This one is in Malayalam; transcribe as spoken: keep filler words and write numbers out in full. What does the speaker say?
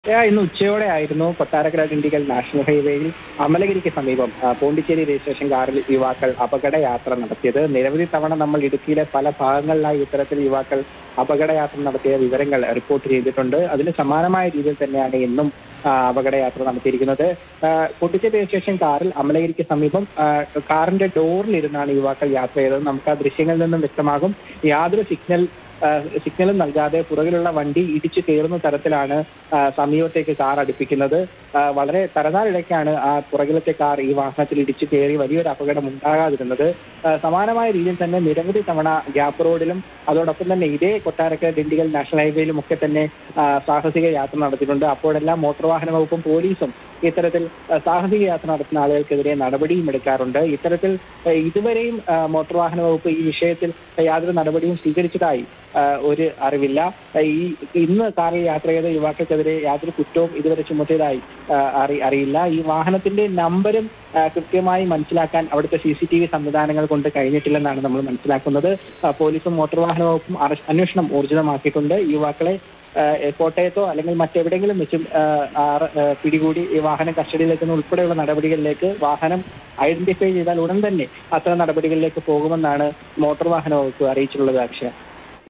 ഏ, ഇന്ന് ഉച്ചയോടെ ആയിരുന്നു കൊട്ടാരക്കര ഡിണ്ടിഗൽ നാഷണൽ ഹൈവേയിൽ അമലഗിരിക്ക് സമീപം ആ, പോണ്ടിച്ചേരി രജിസ്ട്രേഷൻ കാറിൽ യുവാക്കൾ അപകടയാത്ര നടത്തിയത്. നിരവധി തവണ നമ്മൾ ഇടുക്കിയിലെ പല ഭാഗങ്ങളിലായി ഇത്തരത്തിൽ യുവാക്കൾ അപകടയാത്ര നടത്തിയ വിവരങ്ങൾ റിപ്പോർട്ട് ചെയ്തിട്ടുണ്ട്. അതിന് സമാനമായ രീതിയിൽ തന്നെയാണ് ഇന്നും ആ, അപകടയാത്ര നടത്തിയിരിക്കുന്നത്. ആ, പോണ്ടിച്ചേരി രജിസ്ട്രേഷൻ കാറിൽ അമലഗിരിക്ക് സമീപം ആ, കാറിന്റെ ഡോറിലിരുന്നാണ് യുവാക്കൾ യാത്ര ചെയ്തത്. നമുക്ക് ആ ദൃശ്യങ്ങളിൽ നിന്നും വ്യക്തമാകും യാതൊരു സിഗ്നൽ സിഗ്നലും നൽകാതെ പുറകിലുള്ള വണ്ടി ഇടിച്ചു കയറുന്ന തരത്തിലാണ് ആ, സമീപത്തേക്ക് കാർ അടുപ്പിക്കുന്നത്. ആ, വളരെ തരനാരിടയ്ക്കാണ് ആ പുറകിലത്തെ കാർ ഈ വാഹനത്തിൽ ഇടിച്ചു കയറി വലിയൊരു അപകടം ഉണ്ടാകാതിരുന്നത്. ആ, സമാനമായ രീതിയിൽ തന്നെ നിരവധി തവണ ഗ്യാപ്പ് റോഡിലും അതോടൊപ്പം തന്നെ ഇതേ കൊട്ടാരക്കര ഡിണ്ടിഗൽ നാഷണൽ ഹൈവേയിലും ഒക്കെ തന്നെ ആ, സാഹസിക യാത്ര നടത്തിയിട്ടുണ്ട്. അപ്പോഴെല്ലാം മോട്ടോർ വാഹന വകുപ്പും പോലീസും ഇത്തരത്തിൽ ആ, സാഹസിക യാത്ര നടത്തുന്ന ആളുകൾക്കെതിരെ നടപടിയും എടുക്കാറുണ്ട്. ഇത്തരത്തിൽ ആ, ഇതുവരെയും ആ, മോട്ടോർ വാഹന വകുപ്പ് ഈ വിഷയത്തിൽ യാതൊരു നടപടിയും സ്വീകരിച്ചതായി ആ, ഒരു അറിവില്ല. ആ, ഈ ഇന്ന് കാറിൽ യാത്ര ചെയ്ത യുവാക്കൾക്കെതിരെ യാതൊരു കുറ്റവും ഇതുവരെ ചുമത്തിയതായി ആ, അറി അറിയില്ല. ഈ വാഹനത്തിന്റെ നമ്പരും ആ, കൃത്യമായി മനസ്സിലാക്കാൻ അവിടുത്തെ സി സി ടി വി സംവിധാനങ്ങൾ കൊണ്ട് കഴിഞ്ഞിട്ടില്ലെന്നാണ് നമ്മൾ മനസ്സിലാക്കുന്നത്. ആ, പോലീസും മോട്ടോർ വാഹന വകുപ്പും അറ- അന്വേഷണം ഊർജിതമാക്കിയിട്ടുണ്ട്. യുവാക്കളെ ആ, കോട്ടയത്തോ അല്ലെങ്കിൽ മറ്റെവിടെയെങ്കിലും വെച്ചും ആ, ആറ്- ആ, പിടികൂടി ഈ വാഹനം കസ്റ്റഡിയിലെത്തുന്ന ഉൾപ്പെടെയുള്ള നടപടികളിലേക്ക് വാഹനം ഐഡന്റിഫൈ ചെയ്താൽ ഉടൻ തന്നെ അത്തരം നടപടികളിലേക്ക് പോകുമെന്നാണ് മോട്ടോർ വാഹന വകുപ്പ് അറിയിച്ചിട്ടുള്ളത്. അക്ഷയ.